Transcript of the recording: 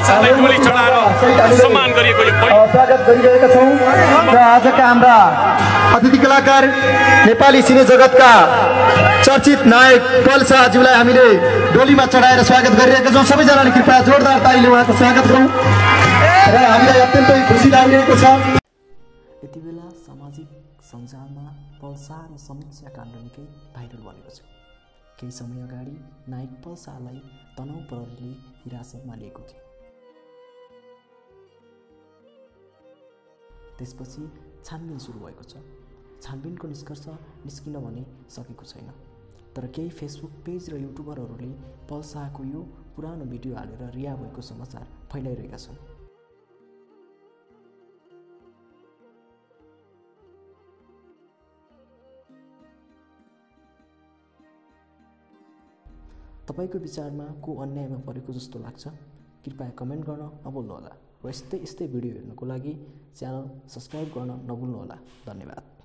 पल्सालाई गोली चलाएर सम्मान गरिएको यो स्वागत गरिरहेका छौँ र आजका हाम्रा अतिथि कलाकार नेपाली सिने जगतका चर्चित नायक पल्साज्यूलाई हामीले डोलीमा चढाएर स्वागत गरिरहेका छौँ। सबैजनाले कृपया जोरदार तालीले उहाँको स्वागत गरौँ र हामीलाई अत्यन्तै खुसी लागिरहेको छ। यति बेला सामाजिक सञ्जालमा पल्सा र समीक्षा काण्ड निकै भाइरल बनेको छ। केही समय अगाडि नायक पल्सालाई तनहुँ प्रहरीले हिरासतमा लिएको थियो। त्यसपछि छानबिन सुरु भएको छ। छानबिनको निष्कर्ष निस्किन भने सकेको छैन, तर केही फेसबुक पेज र युट्युबरहरूले पल्साको यो पुरानो भिडियो हालेर रिहा भएको समाचार फैलाइरहेका छन्। तपाईको विचारमा को अन्यायमा परेको जस्तो लाग्छ? कृपया कमेन्ट गर्न नभुल्नुहोला र यस्तै भिडियो हेर्नको लागि च्यानल सब्स्क्राइब गर्न नभुल्नुहोला। धन्यवाद।